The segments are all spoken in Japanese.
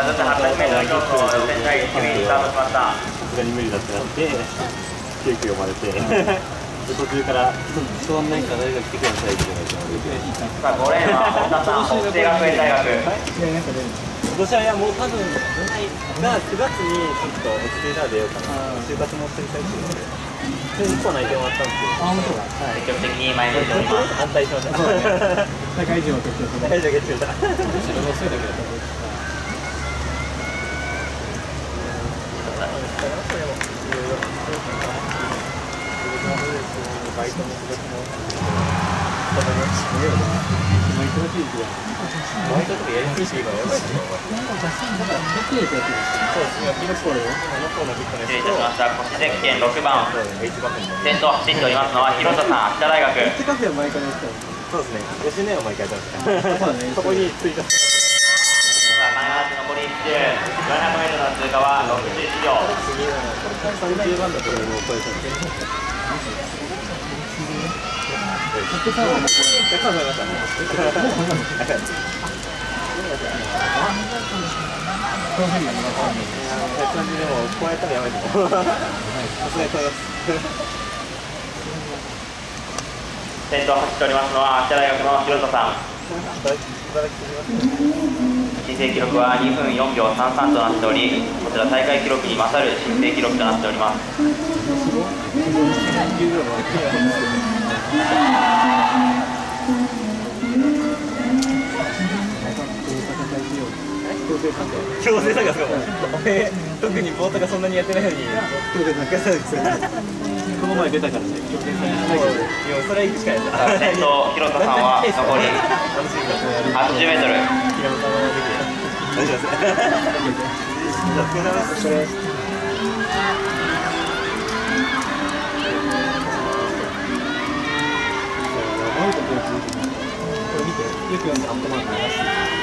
女子800メートル競争予選第1組スタートしました。 さすがに無理だってなって急遽呼ばれて途中から座んないから誰が来てくださいって言われて、 さあ5レーンは本田さん、北西学園大学。 今年はもう多分が9月にちょっと落ち着いたら出ようかな。就活もしてる最中で1個内定もらったんですけど、 積極的に前に出ております。 反対しました。 社会人を決定した。 大丈夫、決定した。 自分のせいだけど。 バイトも仕事もバイトとかやりすぎていいからやばいですよ。 失礼いたしました。腰ゼッケン6番、先頭走っておりますのは広田さん、秋田大学。 そうですね、吉野家を毎回やってます。そこについた。 前足残り1周、400メートルの通過は61秒。 30番だともう超えたんです。 先頭走っておりますのは秋田大学の広田さん。申請記録は2分4秒33となっており、こちら大会記録に勝る申請記録となっております。 強制参加ですか。俺特にボートがそんなにやってないのにこの前出たからね。それは行くしかない。 先頭広田さんは残り80メートル。 大丈夫です。 これ見て、よく読んでアットマーク流して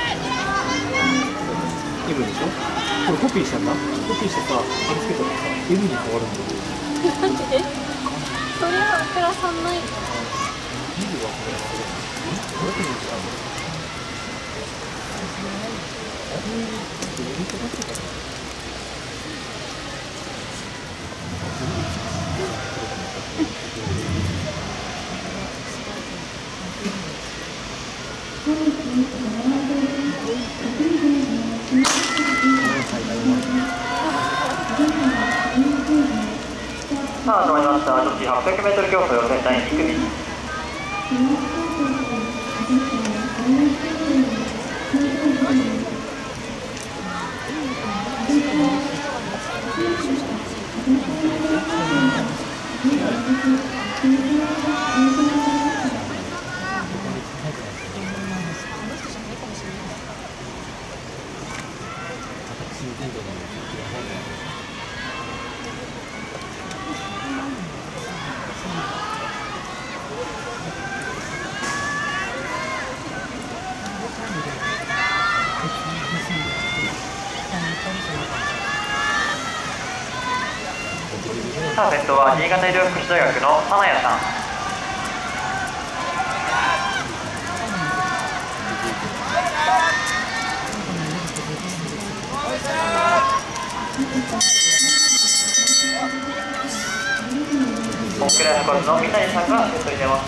。M でしょ？これコピーしたんだ。コピーしてさ、あれつけたらさ、M に変わるんだよ。 なんで？それはプラさんないの？ さあ始まりました。女子800メートル競争予選第2組。さあ先頭は新潟医療福祉大学の花谷さん。本倉コーチの三谷さんが先頭に出ます。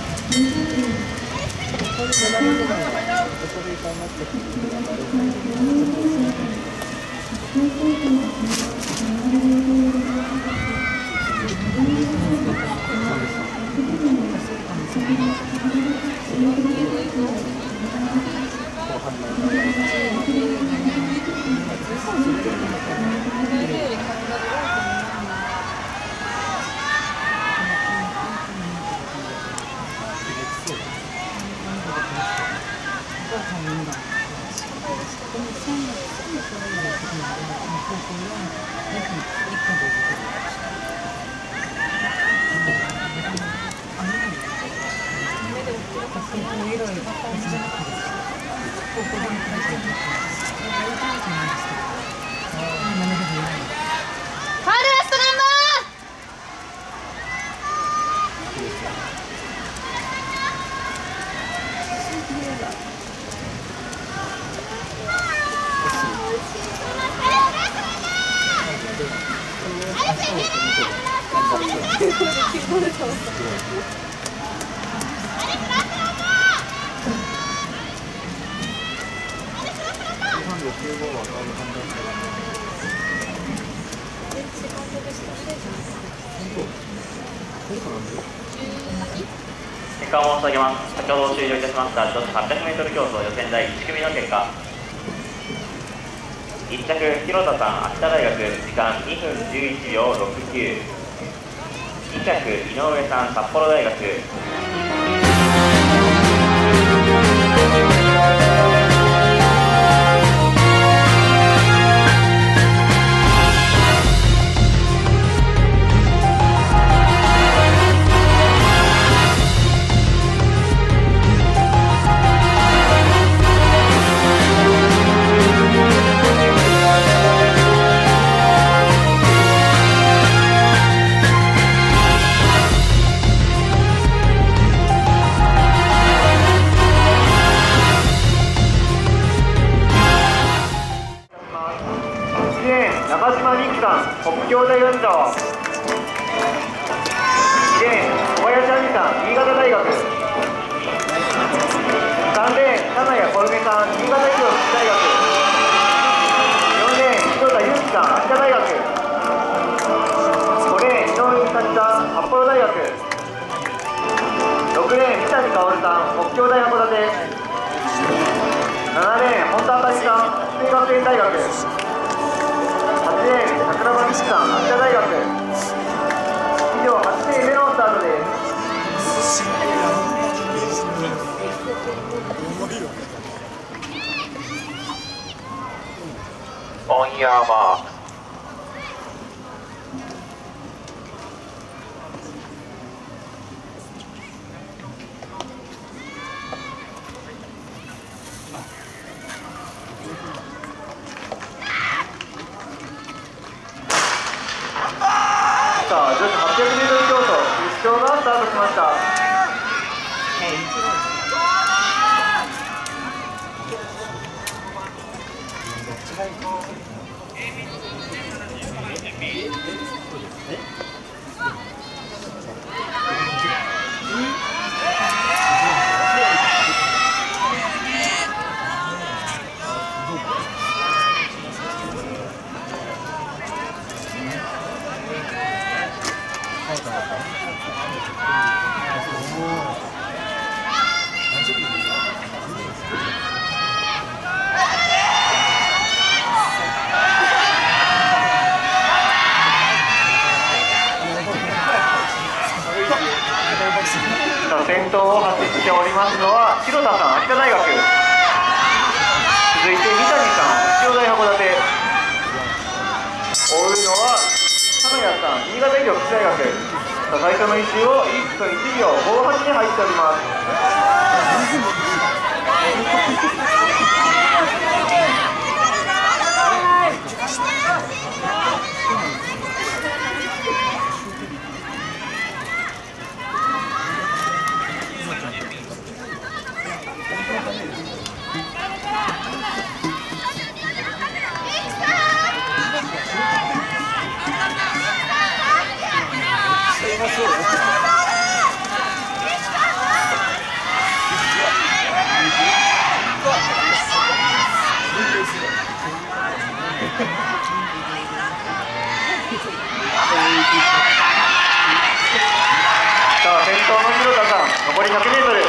結果を申し上げます。先ほど終了いたしました女子 800m 競争予選第1組の結果、1着広田さん秋田大学時間2分11秒69、2着井上さん札幌大学中島美紀さん、北京大学長。2レーン、小林亜美さん、新潟大学。3レーン、金谷小梅さん、新潟医療福祉大学。4レーン、広田祐樹さん、秋田大学。5レーン、井上美咲さん、札幌大学。6レーン、三谷薫さん、北京大函館。7レーン、本田あかりさん、育成学園大学。8レーン、桜庭美樹さん、秋田大学。以上、8レーン目のスタートです。 オンイヤーマーク。 さあ、女子 800m 競争決勝がスタートしました。先頭を走っておりますのは広田さん、秋田大学。続いて三谷さん、中央大函館。追うのは金谷さん、新潟医療福祉大学。最初の1周を1分1秒58に入っております。さあ、先頭の広田さん、残り 100m。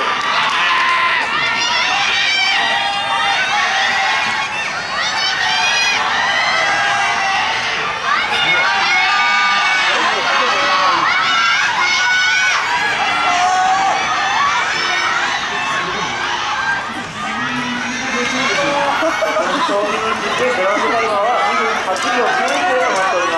グランドタイマーは2分8秒91となっております。